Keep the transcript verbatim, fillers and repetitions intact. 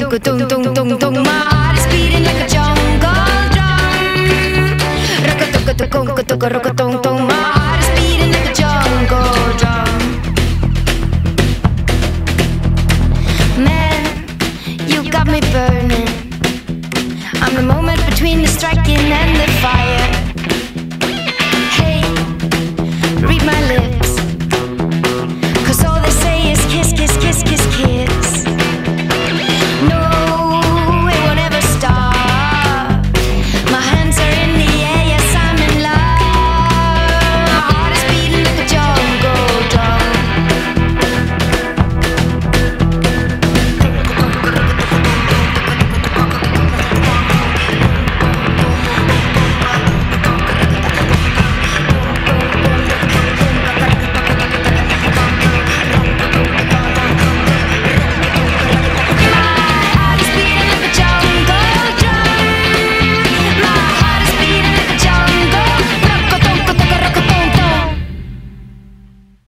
Rock-a-tung, tung, tung, tung. My heart is beating like a jungle drum. Rock-a-tung, rock-a-tung, tung. My heart is beating like a jungle drum. Man, you got me burning. I'm the moment between the striking and the fire.